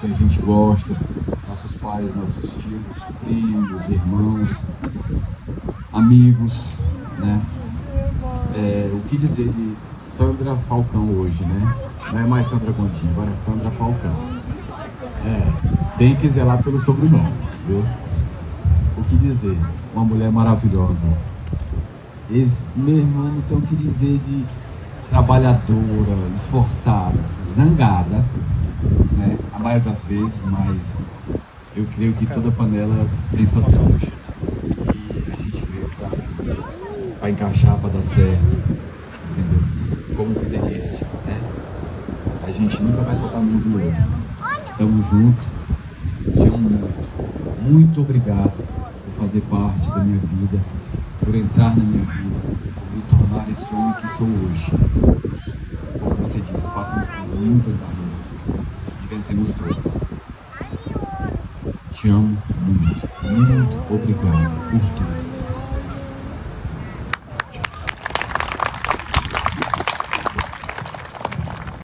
que a gente gosta, nossos pais, nossos tios, primos, irmãos, amigos, né? O que dizer de Sandra Falcão hoje, né? Não é mais Sandra Gondim, agora é Sandra Falcão. Tem que zelar pelo sobrenome, viu? O que dizer? Uma mulher maravilhosa. Meu irmão, não tem o que dizer de trabalhadora, esforçada, zangada, né? A maioria das vezes, mas eu creio que toda panela tem sua tampa. E a gente veio para encaixar, para dar certo, entendeu? Como o Vida disse, né? A gente nunca vai soltar a mão do outro. Tamo junto, te amo muito. Muito obrigado por fazer parte da minha vida, por entrar na minha vida, por me tornar esse homem que sou hoje. Como você disse, passamos por muitas barreiras e vencemos todas. Te amo muito, muito obrigado por tudo.